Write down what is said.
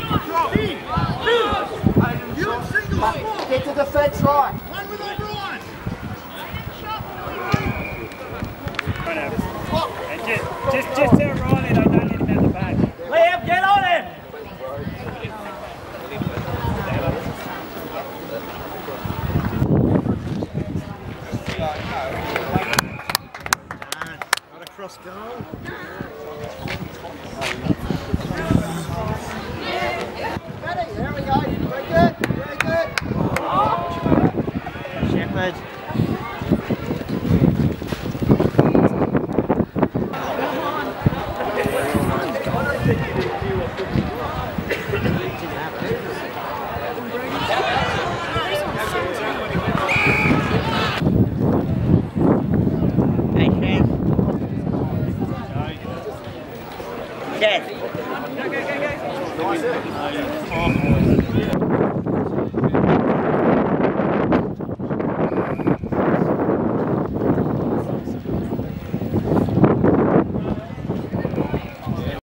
Get to the fence right. Just tell Riley they don't need him out the back. Liam, get on him! Not a cross goal. There we go. Very good. Very good. Shepherd. Yes.